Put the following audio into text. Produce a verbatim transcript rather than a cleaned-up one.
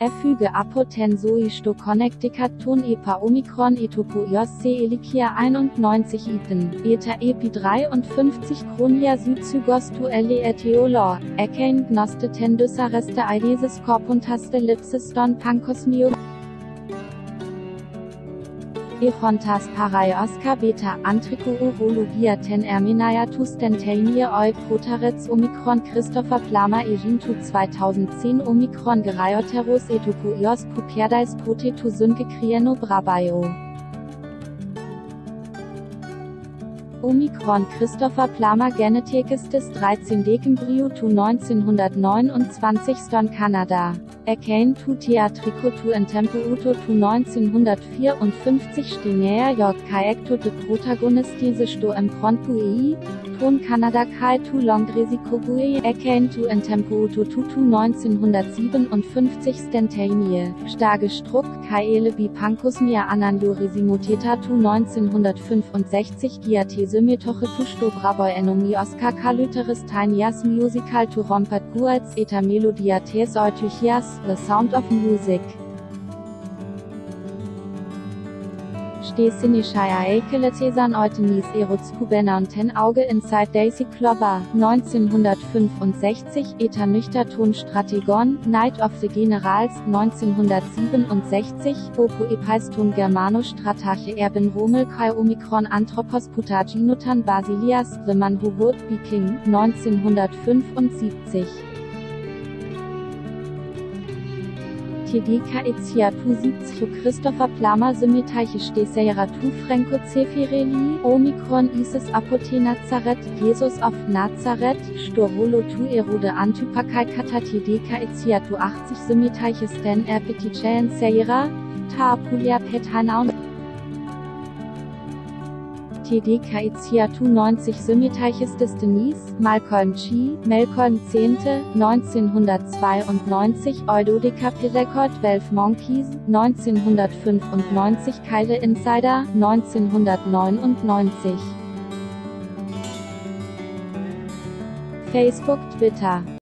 Erfüge Apoten Soisto Connecticut Ton Epa Omikron Etopo Ios C Elikia einundneunzig Iten, Eta Epi dreiundfünfzig Chronia Südzygostu Ele Eteolor, Ekein Gnoste Tendusa Reste Eidesis Corpuntaste Lipsis Don Pankosmio Echontas Paraiosca Beta Antrico-Urologia ten Ermenaiatus Dentainie Eu Protaretz Omikron Christopher Plama Egintu zweitausendzehn Omikron Gereioteros Etopo Ios Pupiadais Protetu Synke Krieno Brabaio Omikron Christopher Plama Genetikis des dreizehn December tu neunzehnhundertneunundzwanzig Ston Kanada. Erkein tu Theatrico tu in Tempouto tu neunzehnhundertvierundfünfzig Stinea J. Kaekto de Protagonistise sto im Frontbui, Ton Kanada Kai tu Longresiko Bui, Erkein tu in Tempouto tu tu neunzehnhundertsiebenundfünfzig Stentainie, Stage Struck Kai Elebi Pankus Mia Ananjoresimoteta tu neunzehnhundertfünfundsechzig Giate Symetoche tu sto Braboy Enomi Oscar Kalyteris Tainias Musical tu Rompert Guals Eta Melodiates Eutychias, The Sound of Music. Stesinischaia Eikeletesan Eutenis Erutzkubena und Ten Auge Inside Daisy Clobber, neunzehnhundertfünfundsechzig, Eta Nüchterton Strategon, Night of the Generals, neunzehnhundertsiebenundsechzig, Opo Epaiston Germano Stratache Erben Romel Kai Omikron Anthropos Putaginotan Basilias, The Man Who Would Be King, neunzehnhundertfünfundsiebzig. T D K Eziatu siebzig Christopher Plama Symeteiche Steseiratu Franco Cefereli, Omikron Isis Apote Nazareth, Jesus of Nazareth, Storolo tu Erode Antypakai Kata T D K Eziatu achtzig Symeteiche Stan Erpetichaen Seira, Ta Apulia Petanaun T D K Eziatu neunzig Symeteiches des Denise, Malcolm Chi, Malcolm zehnte, neunzehnhundertzweiundneunzig Eudodeka Pirekord zwölf Monkeys, neunzehnhundertfünfundneunzig Keile Insider, neunzehnhundertneunundneunzig Facebook, Twitter